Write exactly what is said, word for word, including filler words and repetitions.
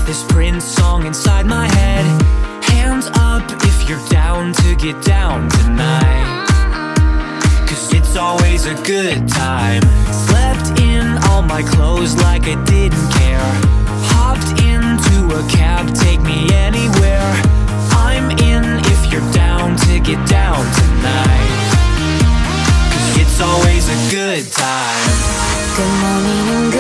this Prince song inside my head. Hands up if you're down to get down tonight, 'cause it's always a good time. Slept in all my clothes like I didn't care. Hopped into a cab, take me anywhere. I'm in if you're down to get down tonight, 'cause it's always a good time. Good morning and